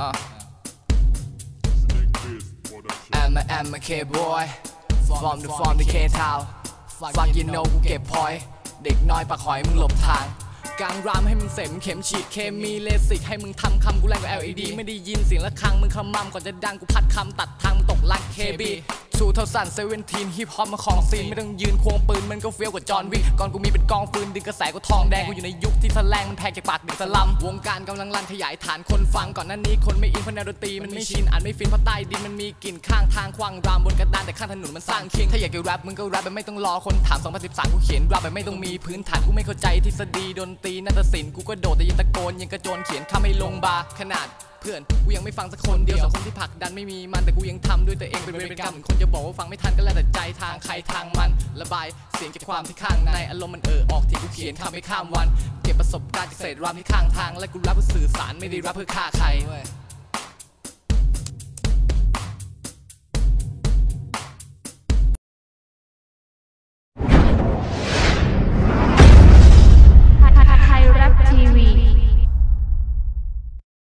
I'm a K-boy from the K-town fuck you know กูเก็บพอยเด็กน้อยปากหอยมึงหลบทางกลางรามให้มึงเสมเข็มฉีดเคมีเลสิกให้มึงทำคำกูแรงกว่า LED ไม่ได้ยินเสียงละครังมึงขมำก่อนจะดังกูพัดคำตัดทางมึงตกลัก KB 2017ฮิปฮอปมาของซีนไม่ต้องยืนควงปืนมันก็เฟี้ยวกว่าจอห์นวิกก่อนกูมีเป็นกองฟืนดึงกระแสกูทองแดงกูอยู่ในยุคที่แสลงมันแพงจากปากเด็กสลัมวงการกำลังรันขยายฐานคนฟังก่อนหน้านี้คนไม่อินเพราะแนวดนตรีมันไม่ชินอ่านไม่ฟินเพราะใต้ดินมันมีกลิ่นข้างทางควางรามบนกระดานแต่ข้างถนนมันสร้างคิงถ้าอยากจะแรปมึงก็แรปแบบไม่ต้องรอคนถาม2013กูเขียนแรปแบบไม่ต้องมีพื้นฐานกูไม่เข้าใจทฤษฎีดนตรีนาฏศิลป์กูก็โดดแต่ยังตะโกนยังกระโจนเขียนคำให้ลงบาขนาดเพื่อนกูยังไม่ฟังสักคนเดียวสังคมที่ผลักดันไม่มีมันแต่กูยังทำด้วยตัวเองเป็นเวรเป็นกรรมเหมือนคนจะบอกว่าฟังไม่ทันก็แล้วแต่ใจทางใครทางมันระบายเสียงจากความที่ข้างในอารมณ์มันออกที่กูเขียนทำให้ข้ามวันเก็บประสบการณ์จากเศษรามที่ข้างทางและกูรับเพื่อสื่อสารไม่ได้รับเพื่อฆ่าใคร